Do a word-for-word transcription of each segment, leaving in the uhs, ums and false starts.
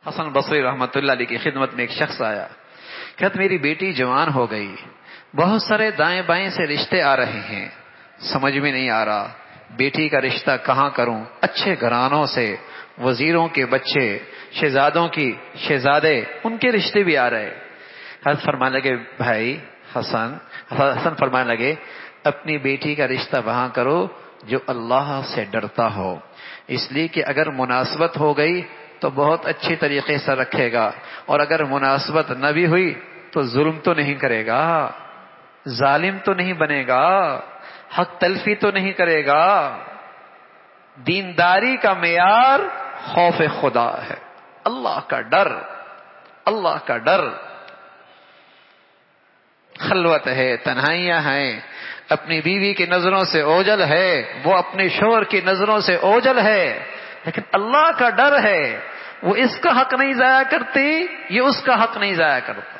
حسن بصری رحمۃ اللہ علیہ کی خدمت میں ایک شخص آیا، کہتا میری بیٹی جوان ہو گئی، بہت سارے دائیں بائیں سے رشتے آ رہے ہیں، سمجھ میں نہیں آ رہا بیٹی کا رشتہ کہاں کروں، اچھے گھرانوں سے وزیروں کے بچے، شہزادوں کی شہزادے، ان کے رشتے بھی آ رہے۔ حضرت فرمانے لگے بھائی حسن حسن فرمانے لگے اپنی بیٹی کا رشتہ وہاں کرو جو اللہ سے ڈرتا ہو، اس لیے کہ اگر مناسبت ہو گئی تو بہت اچھی طریقے سے رکھے گا، اور اگر مناسبت نہ بھی ہوئی تو ظلم تو نہیں کرے گا، ظالم تو نہیں بنے گا، حق تلفی تو نہیں کرے گا۔ دینداری کا معیار خوف خدا ہے، اللہ کا ڈر، اللہ کا ڈر۔ خلوت ہے، تنہائیاں ہیں، اپنی بیوی کی نظروں سے اوجل ہے، وہ اپنے شوہر کی نظروں سے اوجل ہے، لیکن اللہ کا ڈر ہے، وہ اس کا حق نہیں ضائع کرتی، یہ اس کا حق نہیں ضائع کرتا،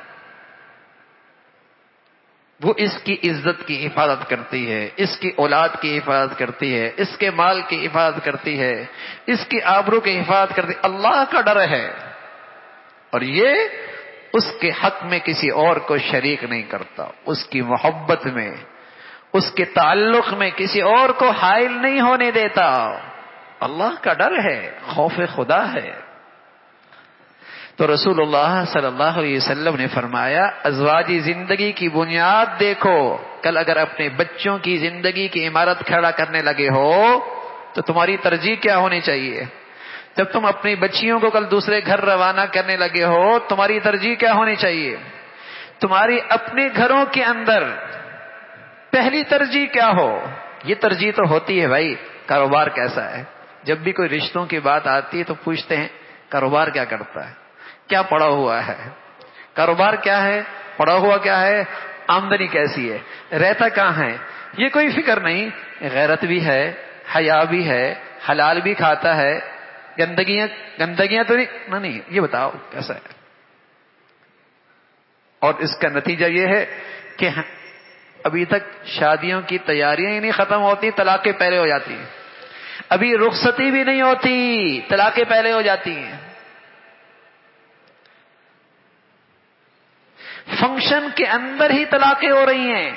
وہ اس کی عزت کی حفاظت کرتی ہے، اس کی اولاد کی حفاظت کرتی ہے، اس کے مال کی حفاظت کرتی ہے، اس کی آبرو کی حفاظت کرتی ہے، اللہ کا ڈر ہے، اور یہ اس کے حق میں کسی اور کو شریک نہیں کرتا، اس کی محبت میں، اس کے تعلق میں کسی اور کو حائل نہیں ہونے دیتا، اللہ کا ڈر ہے، خوف خدا ہے۔ تو رسول اللہ صلی اللہ علیہ وسلم نے فرمایا ازواجی زندگی کی بنیاد دیکھو، کل اگر اپنے بچوں کی زندگی کی عمارت کھڑا کرنے لگے ہو تو تمہاری ترجیح کیا ہونی چاہیے؟ جب تم اپنی بچیوں کو کل دوسرے گھر روانہ کرنے لگے ہو تمہاری ترجیح کیا ہونی چاہیے؟ تمہاری اپنے گھروں کے اندر پہلی ترجیح کیا ہو؟ یہ ترجیح تو ہوتی ہے بھائی کاروبار کیسا ہے، جب بھی کوئی رشتوں کی بات آتی ہے تو پوچھتے ہیں کاروبار کیا کرتا ہے، کیا پڑا ہوا ہے، کاروبار کیا ہے، پڑا ہوا کیا ہے، آمدنی کیسی ہے، رہتا کہاں ہے، یہ کوئی فکر نہیں، غیرت بھی ہے، حیا بھی ہے، حلال بھی کھاتا ہے، گندگیاں گندگیاں تو نہیں نہیں یہ بتاؤ کیسا ہے۔ اور اس کا نتیجہ یہ ہے کہ ابھی تک شادیوں کی تیاریاں ہی نہیں ختم ہوتی، طلاقیں پہلے ہو جاتی ہیں، ابھی رخصتی بھی نہیں ہوتی، طلاقیں پہلے ہو جاتی ہیں، فنکشن کے اندر ہی طلاقیں ہو رہی ہیں۔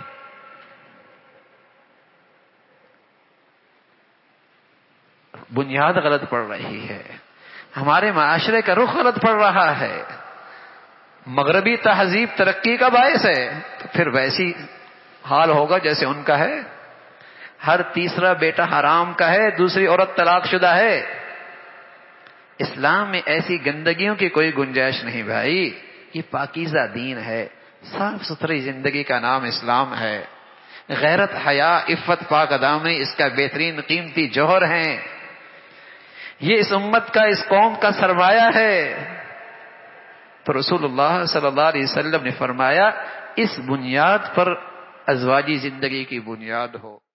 بنیاد غلط پڑ رہی ہے، ہمارے معاشرے کا رخ غلط پڑ رہا ہے، مغربی تہذیب ترقی کا باعث ہے تو پھر ویسی حال ہوگا جیسے ان کا ہے، ہر تیسرا بیٹا حرام کا ہے، دوسری عورت طلاق شدہ ہے۔ اسلام میں ایسی گندگیوں کی کوئی گنجائش نہیں بھائی، یہ پاکیزہ دین ہے، صاف ستھری زندگی کا نام اسلام ہے، غیرت حیا عفت پاک دامنی اس کا بہترین قیمتی جوہر ہیں، یہ اس امت کا اس قوم کا سرمایہ ہے۔ تو رسول اللہ صلی اللہ علیہ وسلم نے فرمایا اس بنیاد پر ازواجی زندگی کی بنیاد ہو۔